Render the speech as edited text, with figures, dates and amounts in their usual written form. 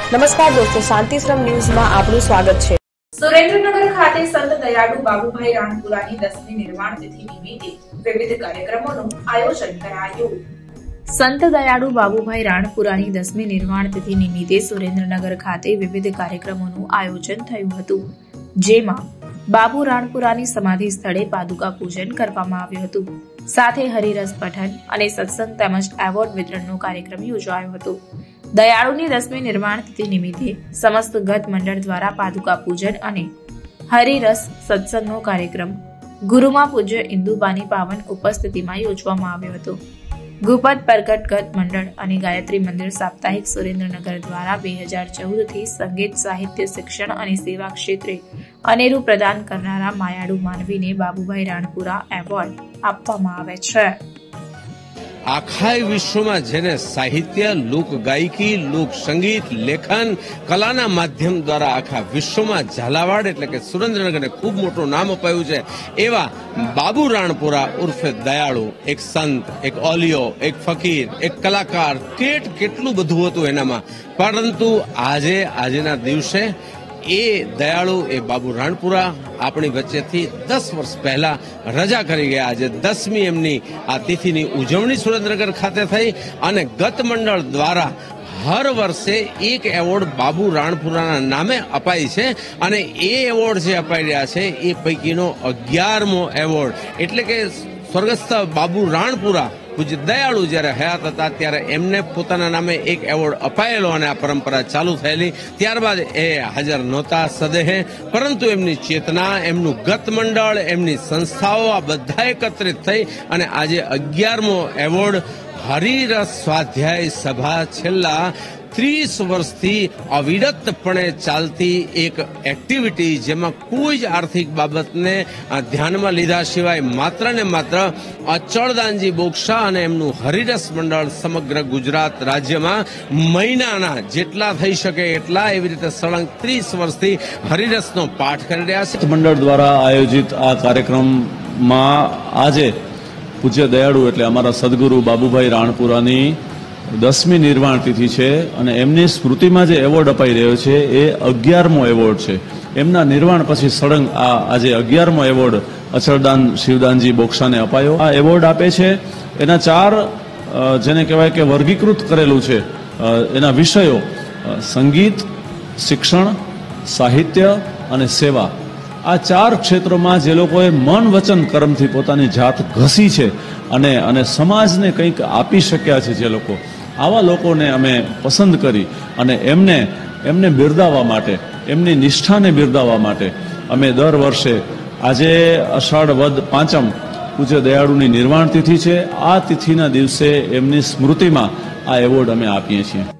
નમસ્કાર દોસ્તો, શાંતિશ્રમ ન્યૂઝમાં આપનું સ્વાગત છે। સુરેન્દ્રનગર ખાતે સંત દયાળુ બાબુભાઈ રાણપુરાની 10મી નિર્વાણ તિથિ નિમિત્તે વિવિધ કાર્યક્રમોનું આયોજન કરાયું। સંત દયાળુ બાબુભાઈ રાણપુરાની 10મી નિર્વાણ તિથિ નિમિત્તે સુરેન્દ્રનગર ખાતે વિવિધ કાર્યક્રમોનું આયોજન થયું હતું, જેમાં બાબુ રાણપુરાની સમાધિ સ્થળે પાદુકા પૂજન કરવામાં આવ્યું હતું, સાથે હરિરસ પઠન અને સત્સંગ તેમજ એવોર્ડ વિતરણનો કાર્યક્રમ યોજાયો હતો। દયાળુની 10મી નિર્વાણ તિથિ નિમિત્તે સમસ્ત ગત મંડળ દ્વારા પાદુકા પૂજન અને હરિરસ સત્સંગનો કાર્યક્રમ ગુરુમાં પૂજ્ય ઇન્દુબાની પાવન ઉપસ્થિતિમાં યોજવામાં આવ્યો હતો। ગુપત પરગટ ગત મંડળ અને ગાયત્રી મંદિર સાપ્તાહિક સુરેન્દ્રનગર દ્વારા 2014 થી સંગીત, સાહિત્ય, શિક્ષણ અને સેવા ક્ષેત્રે અનેરું પ્રદાન કરનારા માયાળુ માનવીને બાબુભાઈ રાણપુરા એવોર્ડ આપવામાં આવે છે। આખા વિશ્વમાં જેને સાહિત્ય, લોક ગાયકી, લોક સંગીત, લેખન, કલાના માધ્યમ દ્વારા આખા વિશ્વમાં ઝાલાવાડ એટલે કે સુરેન્દ્રનગરને ખૂબ મોટું નામ અપાયું છે, એવા બાબુ રાણપુરા ઉર્ફે દયાળુ એક સંત, એક ઓલિયો, એક ફકીર, એક કલાકાર, કેટલું બધું હતું એનામાં, પરંતુ આજના દિવસે એ દયાળુ એ બાબુ રાણપુરા આપણી વચ્ચેથી 10 વર્ષ પહેલા રજા કરી ગયા। આજે 10મી એમની આ તિથિની ઉજવણી સુરેન્દ્રનગર ખાતે થઈ અને ગત મંડળ દ્વારા હર વર્ષે એક એવોર્ડ બાબુ રાણપુરાના નામે અપાય છે અને એ એવોર્ડ જે અપાઈ રહ્યા છે એ પૈકીનો 11મો એવોર્ડ, એટલે કે સ્વર્ગસ્થ બાબુ રાણપુરા પૂજ્ય દયાળુ જ્યારે હયાત હતા ત્યારે એમને પોતાના નામે એક એવોર્ડ અપાયેલો અને આ પરંપરા ચાલુ થયેલી। ત્યારબાદ એ હાજર નહોતા સદેહે, પરંતુ એમની ચેતના, એમનું ગત મંડળ, એમની સંસ્થાઓ આ બધા એકત્રિત થઈ અને આજે 11મો એવોર્ડ હરિરસ સ્વાધ્યાય સભા છેલ્લા 30 વર્ષથી અવિરતપણે ચાલતી એક એક્ટિવિટી, જેમાં કોઈ જ આર્થિક બાબતને ધ્યાનમાં લીધા સિવાય માત્ર ને માત્ર અચળદાનજી બોક્ષા અને એમનું હરિરસ મંડળ સમગ્ર ગુજરાત રાજ્યમાં મહિનાના જેટલા થઈ શકે એટલા એવી રીતે સળંગ 30 વર્ષથી હરિરસનો પાઠ કરી રહ્યા છે। મંડળ દ્વારા આયોજિત આ કાર્યક્રમમાં આજે પૂજ્ય દયાળુ એટલે અમારા સદગુરુ બાબુભાઈ રાણપુરાની 10મી નિર્વાણ તિથિ છે અને એમની સ્મૃતિમાં જે એવોર્ડ અપાઈ રહ્યો છે એ 11મો એવોર્ડ છે। એમના નિર્વાણ પછી સળંગ આજે 11મો એવોર્ડ અચળદાન શિવદાનજી બોક્ષાને અપાયો। આ એવોર્ડ આપે છે એના 4 જેને કહેવાય કે વર્ગીકૃત કરેલું છે એના વિષયો સંગીત, શિક્ષણ, સાહિત્ય અને સેવા। આ 4 ક્ષેત્રોમાં જે લોકોએ મન, વચન, કર્મથી પોતાની જાત ઘસી છે અને સમાજને કંઈક આપી શક્યા છે, જે લોકો આવા લોકોને અમે પસંદ કરી અને એમને બિરદાવવા માટે, એમની નિષ્ઠાને બિરદાવવા માટે અમે દર વર્ષે આજે અષાઢ વદ 5મ પૂજ્ય દયાળુની નિર્વાણ તિથિ છે, આ તિથિના દિવસે એમની સ્મૃતિમાં આ એવોર્ડ અમે આપીએ છીએ।